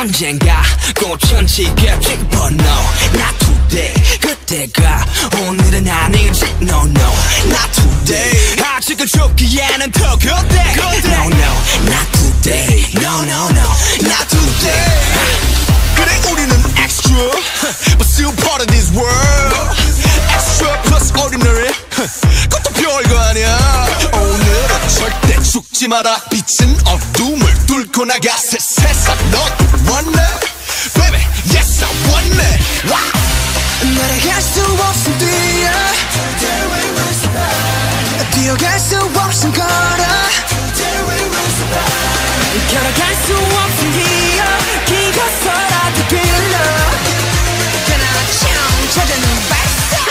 언젠가 꽃은 지겠지 but no not today 그때가 오늘은 아니지 no no not today 아직은 죽기에는 더 그때 no no not today no no no not today 그래 우리는 extra but still part of this world extra plus ordinary 그것도 별거 아니야 오늘은 절대 죽지 마라 빛은 어둠을 뚫고 나가 새 세상 넌 원해 baby yes I want it wow 날아갈 수 없음 뛰어 뛰어갈 수 없음 걸어 걸어갈 수 없음 기어 기어서라도 빌려 그나 찾아는 발사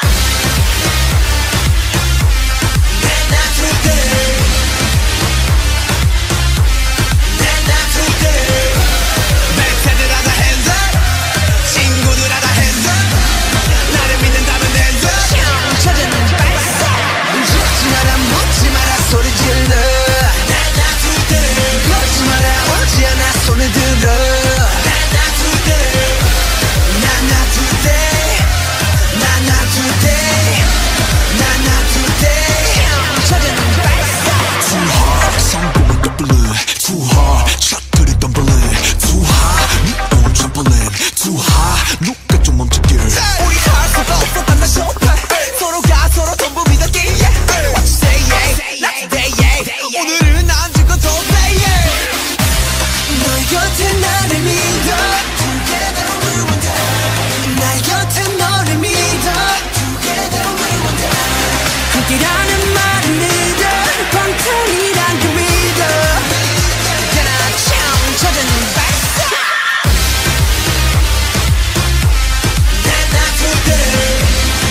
함께라는 말은 믿어 방탄이란 그 믿어 그나 찾아는 발사 Not today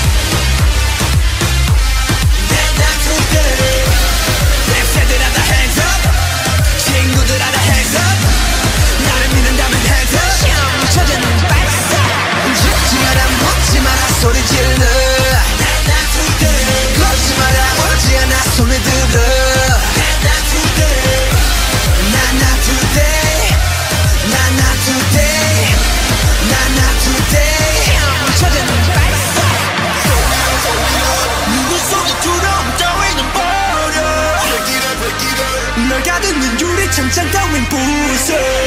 Not today 랩새들 하다 hands up 친구들 하다 hands up 나를 믿는다면 hands up 찾아는 발사 죽지 마라 묻지 마라 소리 질러 손에 들어 Not today Not today Not today Not today 찾아는 발사 누구 소리처럼 따위는 버려 널 가두는 유리창장 따윈 부숴